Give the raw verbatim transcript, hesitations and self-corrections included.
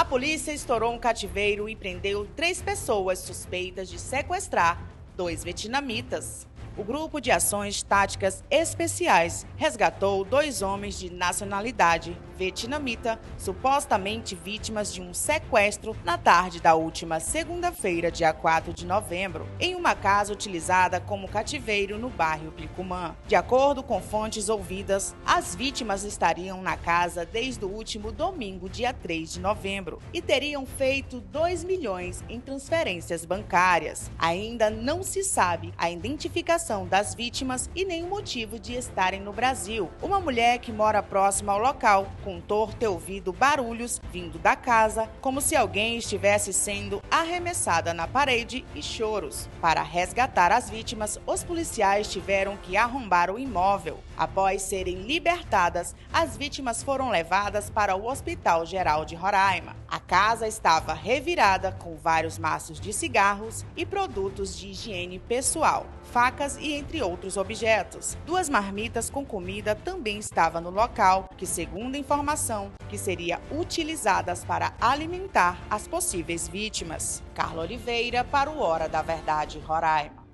polícia estourou um cativeiro e prendeu três pessoas suspeitas de sequestrar dois vietnamitas. O Grupo de Ações Táticas Especiais resgatou dois homens de nacionalidade vietnamita, supostamente vítimas de um sequestro na tarde da última segunda-feira, dia quatro de novembro, em uma casa utilizada como cativeiro no bairro Picumã. De acordo com fontes ouvidas, as vítimas estariam na casa desde o último domingo, dia três de novembro, e teriam feito dois milhões em transferências bancárias. Ainda não se sabe a identificação das vítimas e nem o motivo de estarem no Brasil. Uma mulher que mora próxima ao local contou ter ouvido barulhos vindo da casa, como se alguém estivesse sendo arremessada na parede, e choros. Para resgatar as vítimas, os policiais tiveram que arrombar o imóvel. Após serem libertadas, as vítimas foram levadas para o Hospital Geral de Roraima. A casa estava revirada com vários maços de cigarros e produtos de higiene pessoal, facas e entre outros objetos. Duas marmitas com comida também estavam no local, que, segundo informação, que seria utilizadas para alimentar as possíveis vítimas. Carla Oliveira para o Hora da Verdade, Roraima.